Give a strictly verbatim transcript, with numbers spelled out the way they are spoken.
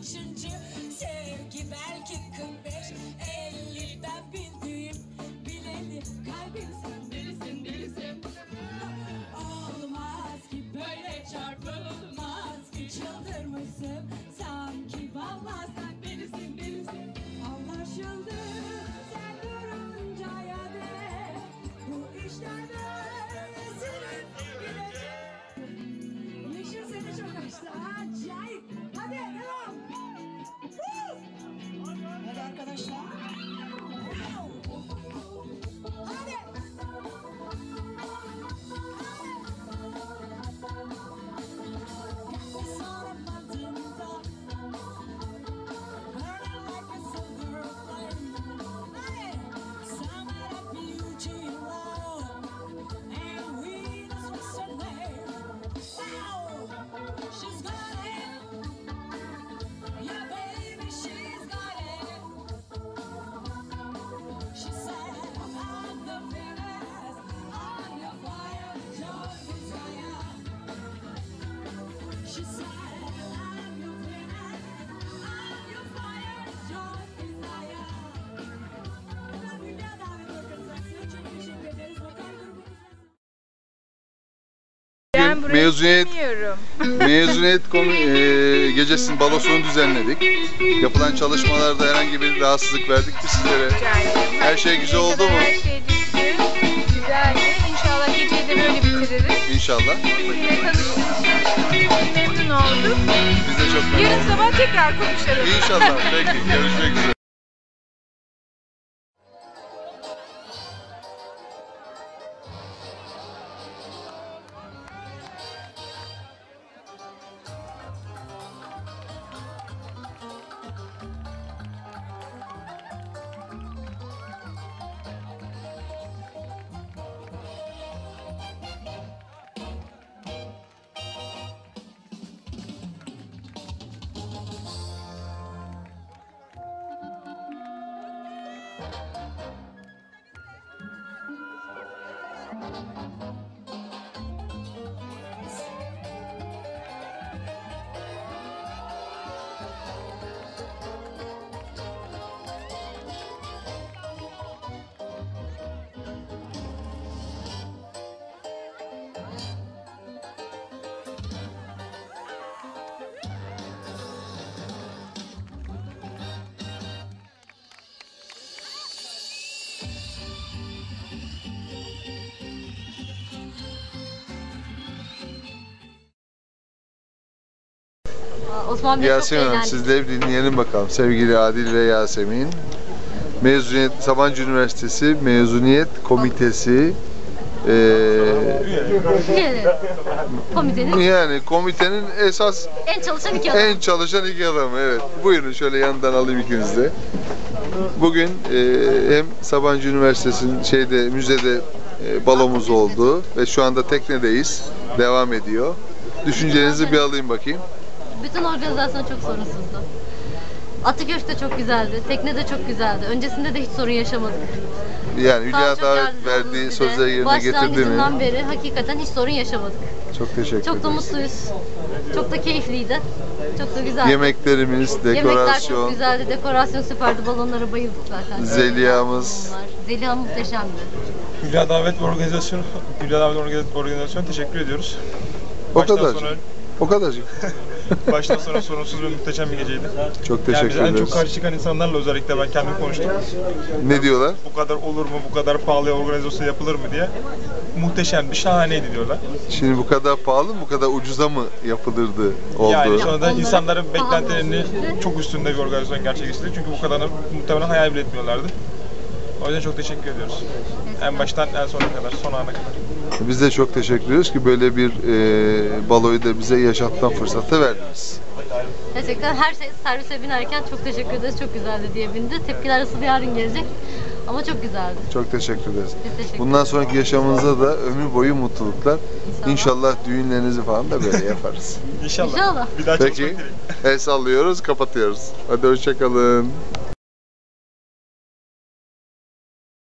üçüncü sevgi belki kırk beş elli ben bildiğim bileli kalbim sen delisin delisin. Olmaz ki böyle çarpılmaz ki çıldırmışsın sanki vallahi sen delisin delisin. Anlaşıldı sen durunca ya de bu işler böylesinin gidecek. Yeşil seni çok açtı acayip. Hadi devam. Hadi arkadaşlar. Hadi. Ben mezuniyet istemiyorum. mezuniyet e, gecesinin balosunu düzenledik. Yapılan çalışmalarda herhangi bir rahatsızlık verdik mi sizlere? Her şey güzel oldu mu? Her şey düzgün, güzeldi. İnşallah geceyi de böyle bitiririz. İnşallah. Sizinle tanıştığımız için çok memnun olduk. Biz de çok memnun Yarın olduk. sabah tekrar konuşalım. İnşallah. Peki. Görüşmek üzere. Osman Bey çok Yasemin Hanım, eğlendik. sizleri dinleyelim bakalım. Sevgili Adil ve Yasemin. Mezuniyet, Sabancı Üniversitesi Mezuniyet Komitesi eee Komitenin yani komitenin esas en çalışan iki adam. en çalışan iki adamı. Evet. Buyurun şöyle yandan alayım ikinizi de. Bugün eee, hem Sabancı Üniversitesi'nin şeyde müzede eee, balomuz oldu ve şu anda teknedeyiz. Devam ediyor. Düşüncelerinizi bir alayım bakayım. Bütün organizasyon çok sorunsuzdu. Atıköşk de çok güzeldi, tekne de çok güzeldi. Öncesinde de hiç sorun yaşamadık. Yani Sağ ol, Hülya çok davet yardımcı verdiği oldunuz bize. sözleri yerine getirdi mi? Başlangıcından beri hakikaten hiç sorun yaşamadık. Çok teşekkür Çok da ederiz. mutluyuz. Çok da keyifliydi. Çok da güzeldi. Yemeklerimiz, Yemekler çok dekorasyon, güzeldi. Dekorasyon süperdi. Balonlara bayıldık zaten. Zeliha'mız. Balonlar. Zeliha muhteşemdi. Hülya Davet ve Organizasyon, Hülya Davet ve Organizasyon teşekkür ediyoruz. O Baştan kadar. Sonra, O kadarcık. baştan sonra sorunsuz ve muhteşem bir geceydi. Çok Yani teşekkür bize en ederiz. çok karşı çıkan insanlarla özellikle ben kendim konuştum. Ne diyorlar? Bu kadar olur mu, bu kadar pahalıya organizasyon yapılır mı diye. Muhteşemdi, şahaneydi diyorlar. Şimdi bu kadar pahalı mı, bu kadar ucuza mı yapılırdı oldu? Yani sonra da Onların insanların pahalı beklentilerini olsun. çok üstünde bir organizasyon gerçekleştirdi. Çünkü bu kadarını muhtemelen hayal bile etmiyorlardı. O yüzden çok teşekkür ediyoruz. En baştan en sona kadar, son ana kadar. Biz de çok teşekkür ediyoruz ki böyle bir e, baloyu da bize yaşatma fırsatı verdiniz. Gerçekten her şey servise binerken çok teşekkür ederiz, çok güzeldi diye bindi. Tepkiler asıl yarın gelecek ama çok güzeldi. Çok teşekkür ederiz. Biz teşekkür Bundan sonraki yaşamınızda da ömür boyu mutluluklar. İnşallah. İnşallah düğünlerinizi falan da böyle yaparız. İnşallah. İnşallah. Bir daha çalışmak Peki, dileğiyle. el sallıyoruz, kapatıyoruz. Hadi hoşça kalın.